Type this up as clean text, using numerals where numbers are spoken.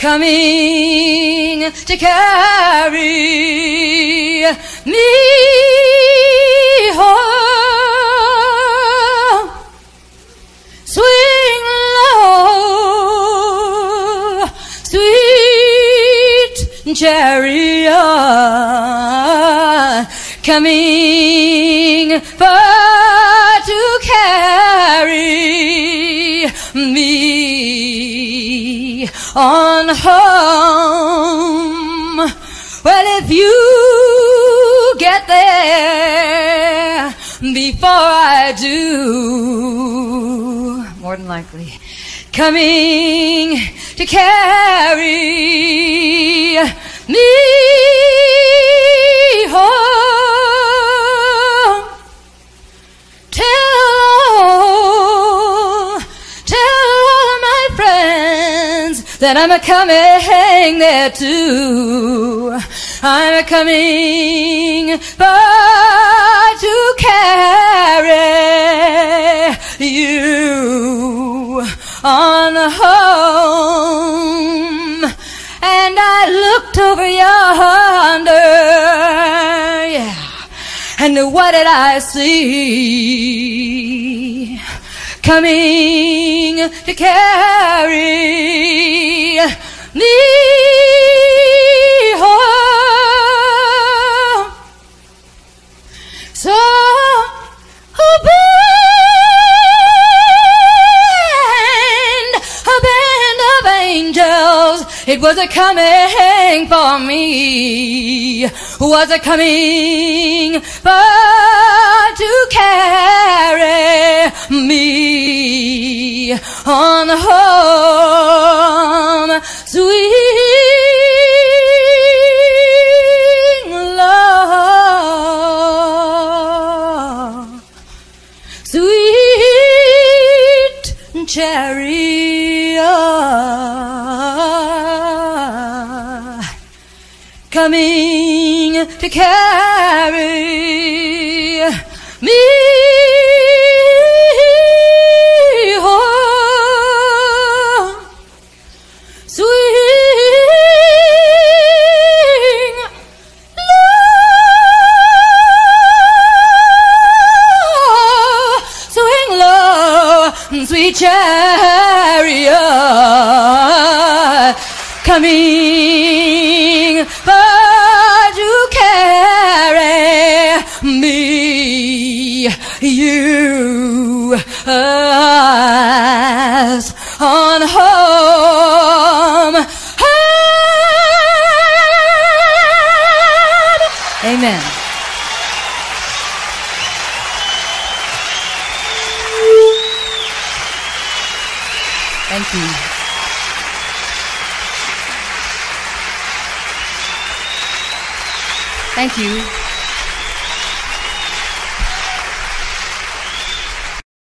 coming to carry me home. Swing low, sweet chariot, coming far to carry me on home. Well, if you get there before I do, more than likely, coming to carry me home. Tell all my friends that I'm a-coming there too. I'm a-coming far to carry you on home. And I looked over yonder, yeah, and what did I see? Coming to carry me home. So, a band of angels, it was a-coming for me, was a-coming for to carry me on home. Swing low, sweet chariot, coming to carry me home. Swing low, sweet chariot, coming far to carry me, you, us, on home. Amen. Thank you. Thank you.